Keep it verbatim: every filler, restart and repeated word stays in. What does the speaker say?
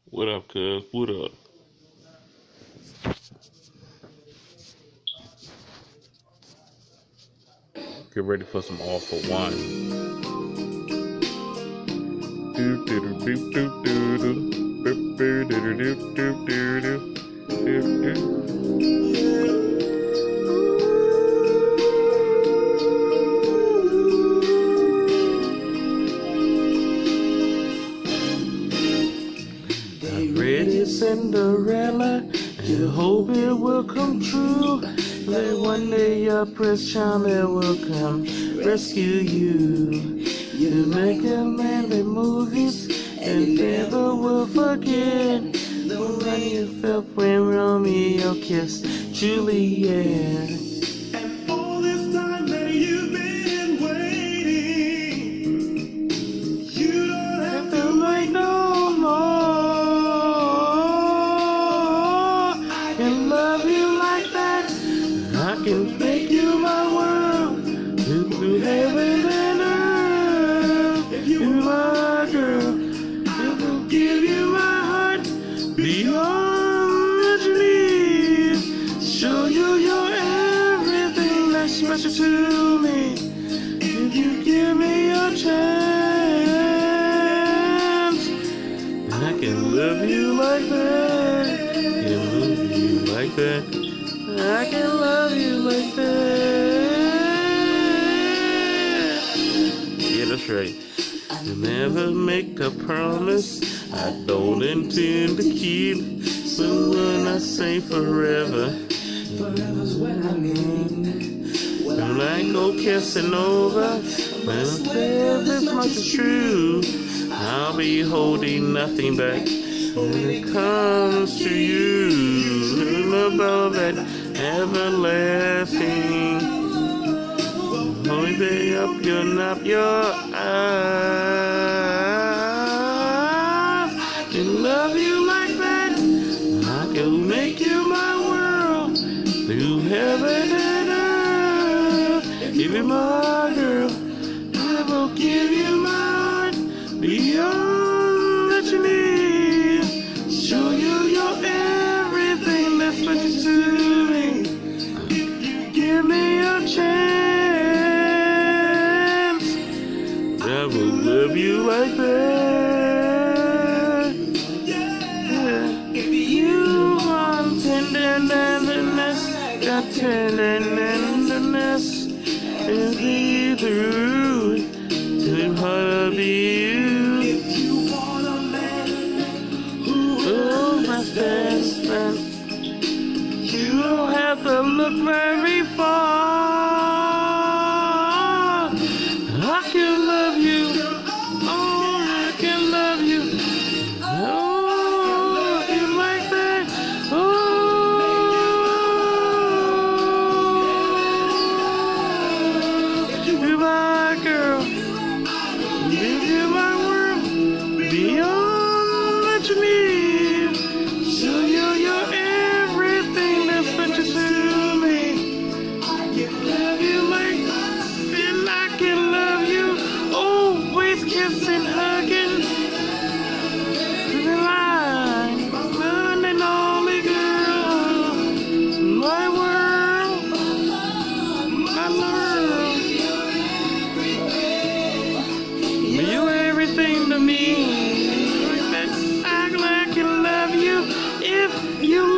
What up, cuz? What up? Get ready for some all for one. Do do do do do do do do do do do do do do. I read it, Cinderella, and hope it will come true. That one day your Prince Charming will come rescue you. You make a man with movies and never will forget the way you felt when Romeo kissed Juliet. And all this time that you've been waiting, you don't have to wait no more. I can love you like that. I can make you my world. Through heaven and earth. If you are my girl, I will give you my heart beyond what you need. Show you your everything that's special to me. If you give me a chance, I can love you like that. I can love you like that. I can love you like that. Yeah, that's right. I never make a promise I don't intend to keep. So when I say forever, Forever's what I mean. I'm like old Casanova. When this much is true, I'll be holding nothing back when it comes to you. About that everlasting. Only day up your nap your eyes. I can love you like that. I can make you my world. Through heaven and earth. Give you my girl. I will give you my heart beyond what you need. Show you your everything that's what you to me. Give me a chance. I will love you like that. Yeah. If You want tenderness, got tenderness, and be through to heart of you. If you want a man who Oh, my best friend, you don't have to look very far. I can love you. Oh, I can love you. Oh, love you like that. Oh, you're my girl. Give you my world beyond what you need. Show you your everything that's precious to me. I can Love you like and I can love you. Always kissing, hugging. The line, one and only girl. My world, my world. You everything to me. I can love you if you